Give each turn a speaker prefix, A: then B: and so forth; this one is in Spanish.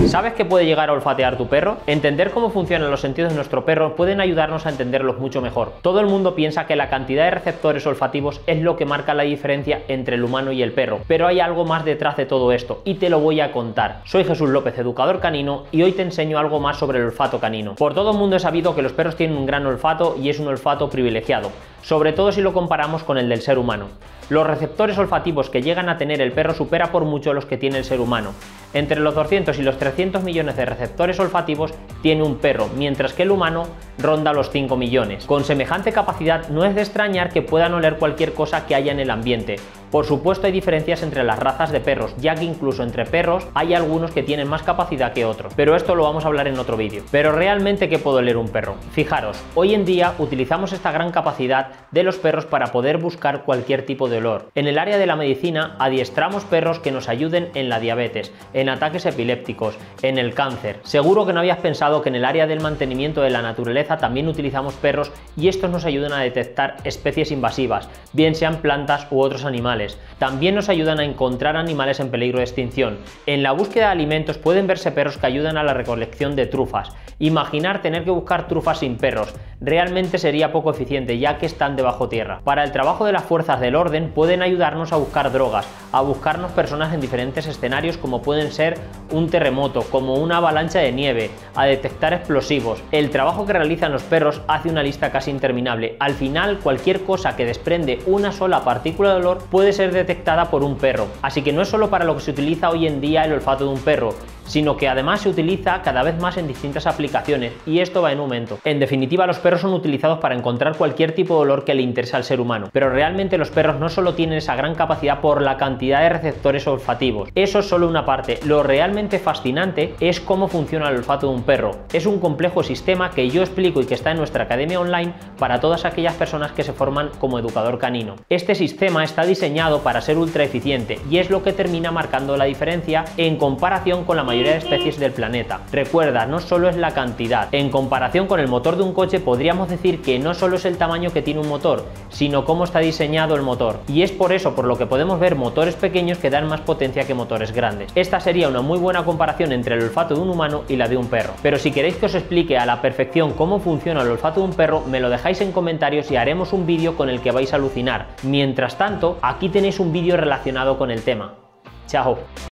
A: ¿Sabes que puede llegar a olfatear tu perro? Entender cómo funcionan los sentidos de nuestro perro pueden ayudarnos a entenderlos mucho mejor. Todo el mundo piensa que la cantidad de receptores olfativos es lo que marca la diferencia entre el humano y el perro, pero hay algo más detrás de todo esto y te lo voy a contar. Soy Jesús López, educador canino, y hoy te enseño algo más sobre el olfato canino. Por todo el mundo es sabido que los perros tienen un gran olfato y es un olfato privilegiado, sobre todo si lo comparamos con el del ser humano. Los receptores olfativos que llegan a tener el perro supera por mucho los que tiene el ser humano. Entre los 200 y los 300 millones de receptores olfativos tiene un perro, mientras que el humano ronda los 5 millones. Con semejante capacidad no es de extrañar que puedan oler cualquier cosa que haya en el ambiente. Por supuesto hay diferencias entre las razas de perros, ya que incluso entre perros hay algunos que tienen más capacidad que otros, pero esto lo vamos a hablar en otro vídeo. Pero realmente, ¿qué puede oler un perro? Fijaros, hoy en día utilizamos esta gran capacidad de los perros para poder buscar cualquier tipo de olor. En el área de la medicina adiestramos perros que nos ayuden en la diabetes, en ataques epilépticos, en el cáncer. Seguro que no habías pensado que en el área del mantenimiento de la naturaleza también utilizamos perros y estos nos ayudan a detectar especies invasivas, bien sean plantas u otros animales. También nos ayudan a encontrar animales en peligro de extinción. En la búsqueda de alimentos pueden verse perros que ayudan a la recolección de trufas. Imaginar tener que buscar trufas sin perros realmente sería poco eficiente, ya que están debajo tierra. Para el trabajo de las fuerzas del orden pueden ayudarnos a buscar drogas, a buscarnos personas en diferentes escenarios como pueden ser un terremoto, como una avalancha de nieve, a detectar explosivos. El trabajo que realizan los perros hace una lista casi interminable. Al final, cualquier cosa que desprende una sola partícula de olor puede ser detectada por un perro. Así que no es solo para lo que se utiliza hoy en día el olfato de un perro, sino que además se utiliza cada vez más en distintas aplicaciones, y esto va en aumento. En definitiva, los perros son utilizados para encontrar cualquier tipo de olor que le interese al ser humano, pero realmente los perros no solo tienen esa gran capacidad por la cantidad de receptores olfativos. Eso es solo una parte. Lo realmente fascinante es cómo funciona el olfato de un perro. Es un complejo sistema que yo explico y que está en nuestra academia online para todas aquellas personas que se forman como educador canino. Este sistema está diseñado para ser ultra eficiente y es lo que termina marcando la diferencia en comparación con la mayoría de especies del planeta. Recuerda, no solo es la cantidad. En comparación con el motor de un coche podríamos decir que no solo es el tamaño que tiene un motor, sino cómo está diseñado el motor. Y es por eso por lo que podemos ver motores pequeños que dan más potencia que motores grandes. Esta sería una muy buena comparación entre el olfato de un humano y la de un perro. Pero si queréis que os explique a la perfección cómo funciona el olfato de un perro, me lo dejáis en comentarios y haremos un vídeo con el que vais a alucinar. Mientras tanto, aquí tenéis un vídeo relacionado con el tema. ¡Chao!